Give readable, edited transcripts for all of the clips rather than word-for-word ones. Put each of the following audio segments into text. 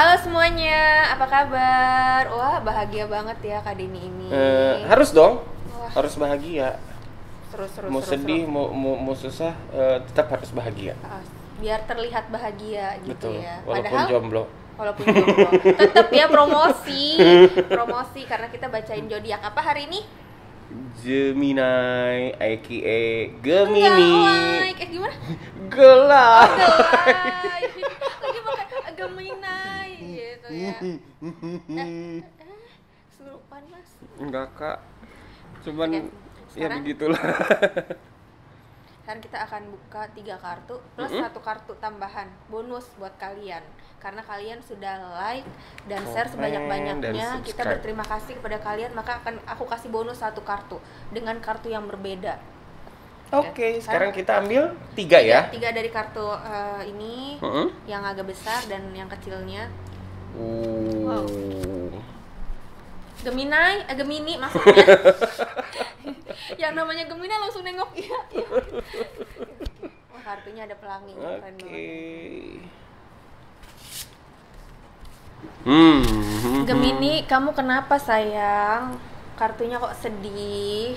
Halo semuanya, apa kabar? Wah, bahagia banget ya Kak Deni ini. Harus dong, Wah, harus bahagia. seru. Mau sedih, mau susah, tetap harus bahagia. Biar terlihat bahagia gitu. Betul. Ya. Walaupun jomblo. Walaupun jomblo, tetap ya promosi karena kita bacain zodiak apa hari ini? Gemini, aka Gemini. Gimana? Gelap. Gelai. Lagi pakai Gemini gitu ya. Selupaan Mas. Enggak kak, cuman Oke, ya sekarang? begitulah. Sekarang kita akan buka 3 kartu plus 1 kartu tambahan bonus buat kalian. Karena kalian sudah like dan share sebanyak-banyaknya, dan kita subscribe. berterima kasih kepada kalian, maka akan aku kasih bonus 1 kartu dengan kartu yang berbeda. Oke, sekarang kita ambil 3 ya. 3 dari kartu ini, yang agak besar dan yang kecilnya. Wow. Gemini maksudnya. Yang namanya Gemini langsung nengok iya. Wah, kartunya ada pelangi, keren banget. Gemini, kamu kenapa sayang? Kartunya kok sedih?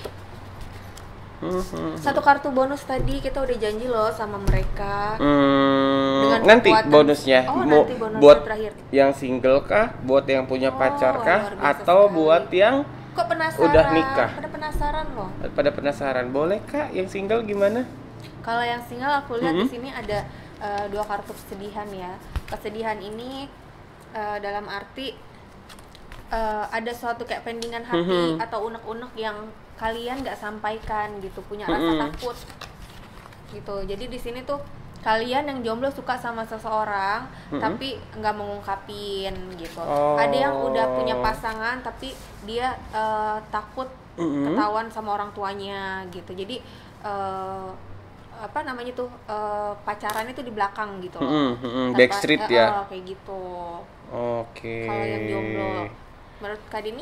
1 kartu bonus tadi kita udah janji loh sama mereka. Dengan Nanti kekuatan- bonusnya, nanti bonusnya buat terakhir. yang single kah, buat yang punya pacar kah, luar biasa atau sekali. buat yang Kok penasaran? udah nikah? Pada pada penasaran. Boleh kak, yang single gimana? Kalau yang single aku lihat di sini ada 2 kartu kesedihan ya. Kesedihan ini dalam arti ada suatu kayak pendingan hati atau unek-unek yang kalian nggak sampaikan gitu, punya rasa takut gitu. Jadi di sini tuh kalian yang jomblo suka sama seseorang tapi nggak mengungkapin gitu. Ada yang udah punya pasangan tapi dia takut ketahuan sama orang tuanya gitu. Jadi apa namanya tuh pacarannya tuh di belakang gitu loh. Backstreet ya. Kayak gitu. Oke. Kalau yang jomblo, menurut Kak Dini?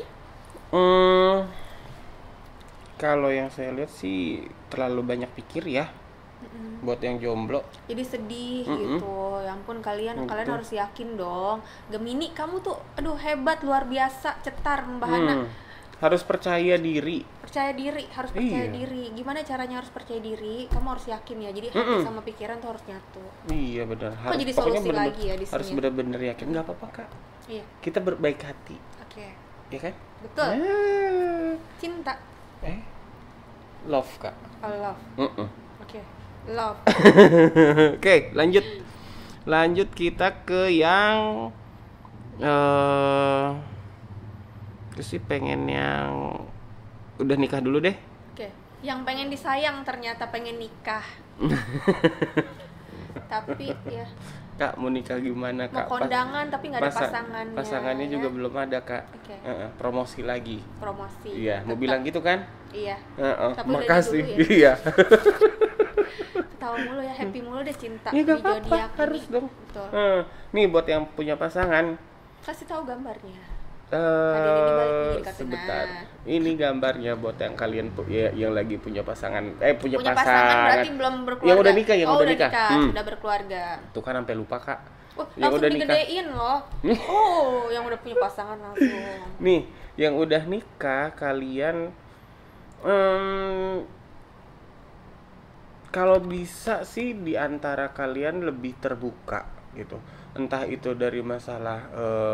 Kalau yang saya lihat sih terlalu banyak pikir ya. Buat yang jomblo. Jadi sedih gitu. Ya ampun, kalian harus yakin dong. Gemini, kamu tuh aduh hebat, luar biasa, cetar, membahana. Harus percaya diri. Harus percaya diri. Gimana caranya harus percaya diri? Kamu harus yakin ya. Jadi hati sama pikiran tuh harus nyatu. Iya benar. Kok jadi solusi lagi ya di sini? Harus benar-benar yakin. Nggak apa-apa kak. Iya. Kita berbaik hati. Oke. Ya kan? Betul. Cinta. Love kak. Love. Oke. Love. Oke, lanjut kita ke yang terus sih pengen yang udah nikah dulu deh. Oke. Yang pengen disayang ternyata pengen nikah. Tapi ya Kak mau nikah gimana kak? mau kondangan tapi nggak ada pasangannya. Pasangannya juga belum ada kak. Oke. Promosi lagi. Promosi. Iya, mau bilang gitu kan? Iya. Tapi udah Makasih. dulu ya. Iya. Ketawa mulu ya, happy mulu deh cinta Iya di gak apa-apa, zodiak harus ini. dong. Betul. Nih buat yang punya pasangan. Kasih tahu gambarnya. Tadi ini balik nih dikasih. Sebentar. Nah. Ini gambarnya buat yang kalian yang lagi punya pasangan. Punya Punya pasangan. pasangan berarti belum berkeluarga. Yang udah nikah, udah nikah. Sudah berkeluarga. Tuh kan sampai lupa kak. Langsung udah nikah. digedein loh. Yang udah punya pasangan langsung. Nih, yang udah nikah kalian kalau bisa sih di antara kalian lebih terbuka gitu. Entah itu dari masalah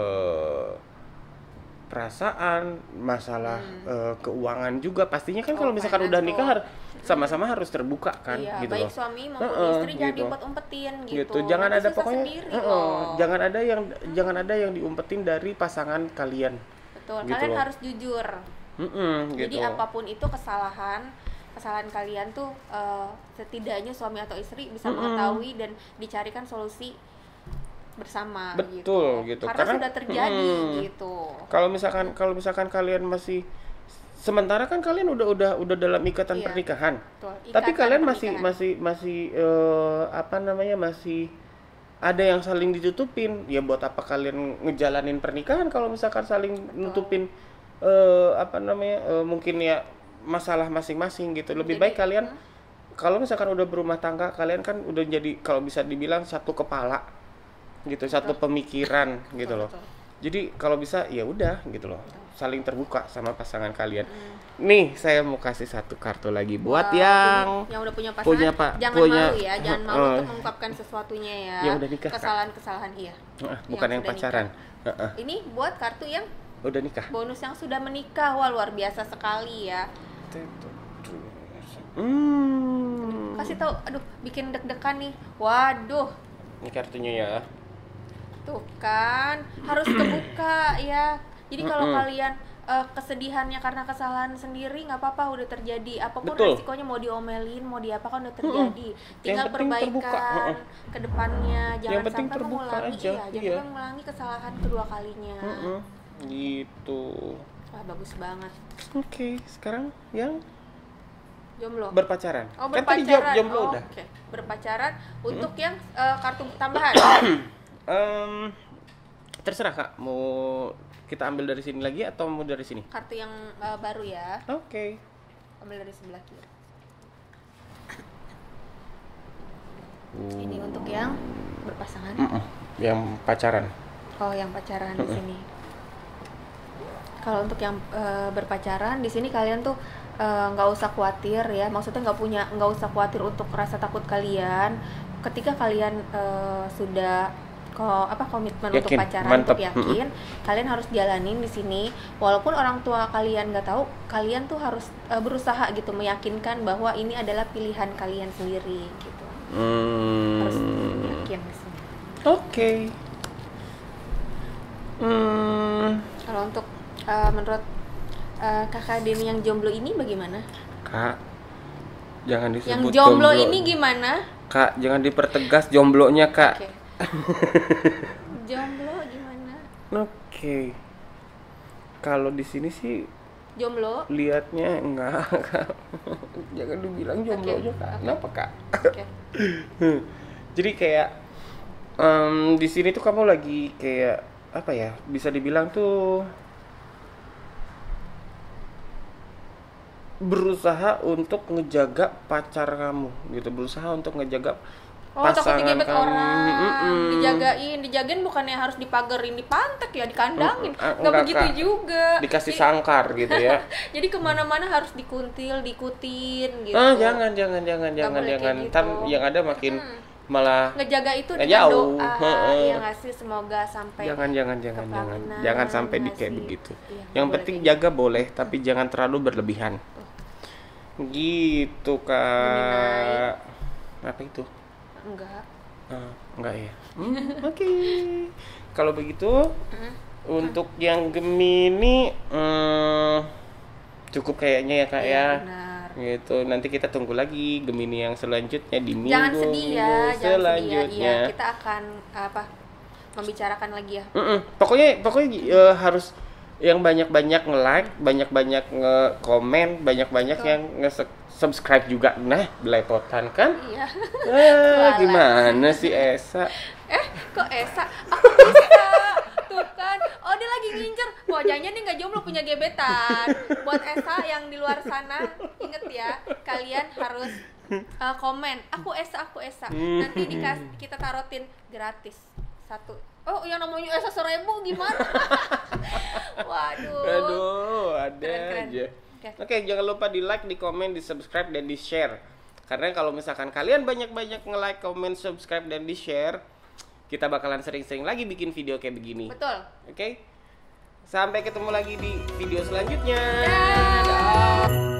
perasaan, masalah keuangan juga. Pastinya kan kalau misalkan udah nikah sama-sama harus terbuka kan, iya, gitu baik loh. suami maupun istri jangan diumpet-umpetin gitu. Jangan Nanti ada susah pokoknya sendiri loh. jangan ada yang diumpetin dari pasangan kalian. Betul, gitu kalian loh. harus jujur. Jadi Gitu. apapun itu kesalahan kalian tuh setidaknya suami atau istri bisa mengetahui dan dicarikan solusi bersama. Betul gitu. Karena sudah terjadi gitu. Kalau misalkan kalian masih sementara kan kalian udah dalam ikatan pernikahan. Betul, Tapi ikatan kalian pernikahan. masih masih ada yang saling ditutupin. Ya buat apa kalian ngejalanin pernikahan kalau misalkan saling nutupin mungkin ya masalah masing-masing gitu. Lebih baik kalian kalau misalkan udah berumah tangga, kalian kan udah jadi kalau bisa dibilang satu kepala. gitu, satu pemikiran gitu loh. betul. Jadi kalau bisa ya udah gitu loh, saling terbuka sama pasangan kalian. Nih saya mau kasih satu kartu lagi buat Wah, yang yang udah punya pasangan, jangan malu ya, jangan malu untuk mengungkapkan sesuatunya ya. Yang udah nikah, Kak. Kesalahan-kesalahan iya. bukan yang sudah pacaran. nikah. Ini buat kartu yang Udah nikah. bonus yang sudah menikah. Wah, luar biasa sekali ya. Kasih tahu, aduh, bikin deg-degan nih. Waduh, Ini kartunya ya. tuh kan harus kebuka ya. Jadi kalau kalian kesedihannya karena kesalahan sendiri nggak apa-apa, udah terjadi. Apapun Betul. resikonya, mau diomelin, mau diapakan udah terjadi. Tinggal penting terbuka. perbaikan ke depannya. Jangan penting sampai terbuka mengulangi aja, jangan iya. sampai mengulangi kesalahan kedua kalinya. Gitu. Wah, bagus banget. Oke, sekarang yang Jomblo. berpacaran. Oh, Kan tadi berpacaran. jomblo Oh, udah. oke. Berpacaran untuk yang kartu tambahan. Terserah Kak, mau kita ambil dari sini lagi atau mau dari sini? Kartu yang baru ya. Oke. Ambil dari sebelah kiri. Ini untuk yang berpasangan. Yang pacaran. Oh, yang pacaran di sini. Kalau untuk yang berpacaran di sini kalian tuh nggak usah khawatir ya. Maksudnya nggak usah khawatir untuk rasa takut kalian ketika kalian sudah komitmen untuk Yakin, pacaran, mantep. untuk yakin kalian harus jalanin di sini. Walaupun orang tua kalian nggak tahu, kalian tuh harus berusaha gitu meyakinkan bahwa ini adalah pilihan kalian sendiri gitu. Harus yakin di sini. Oke. Kalau untuk menurut kakak Denny yang jomblo ini bagaimana? Kak, jangan disebut Yang jomblo ini gimana? Kak, jangan dipertegas jomblonya, Kak. Oke. Jomblo gimana? Oke. Kalau di sini sih Jomblo? lihatnya enggak, Kak. Jangan dibilang jomblonya, Kak. Kenapa, Kak? Oke. Jadi kayak di sini tuh kamu lagi kayak apa ya? Bisa dibilang tuh berusaha untuk ngejaga pacar kamu gitu, berusaha untuk ngejaga Oh, takut pasangan digebet kamu. orang, dijagain bukannya harus dipagerin, dipantek ya, dikandangin. Nggak Enggak, begitu Kak. juga. Dikasih sangkar gitu ya. Jadi kemana-mana harus dikuntil, diikutin gitu. Jangan boleh kayak gitu. Ntar yang ada makin malah Ngejaga itu nggak dengan jauh. doa, ya nggak sih, semoga sampai jangan sampai di nggak kayak sih? begitu. Iya, Yang nggak penting boleh kayak jaga boleh, tapi jangan terlalu berlebihan. Gitu, Kak. Apa itu? Enggak. Enggak ya. Oke. Kalau begitu untuk yang Gemini cukup kayaknya ya, Kak ya. Benar. Gitu. Nanti kita tunggu lagi Gemini yang selanjutnya di minggu, Jangan sedih ya, minggu jangan sedih ya. selanjutnya. Iya, kita akan membicarakan lagi ya. Pokoknya harus yang banyak-banyak nge-like, banyak-banyak nge-komen, banyak-banyak yang nge-subscribe juga. Nah, belepotan kan? Iya. Gimana sih Esa? Kok Esa? Aku Esa. Tuh kan. Oh, dia lagi ngincer. Wajahnya nih nggak jomblo, punya gebetan. Buat Esa yang di luar sana, inget ya, kalian harus komen. Aku Esa. Nanti kita tarotin gratis. 1. Oh, yang namanya Esa 1000 gimana? Waduh. Aduh, ada Keren. aja. Oke, jangan lupa di like, di komen, di subscribe, dan di share. Karena kalau misalkan kalian banyak-banyak nge-like, komen, subscribe, dan di share, kita bakalan sering-sering lagi bikin video kayak begini. Betul. Oke? Sampai ketemu lagi di video selanjutnya. Dah. Dadah.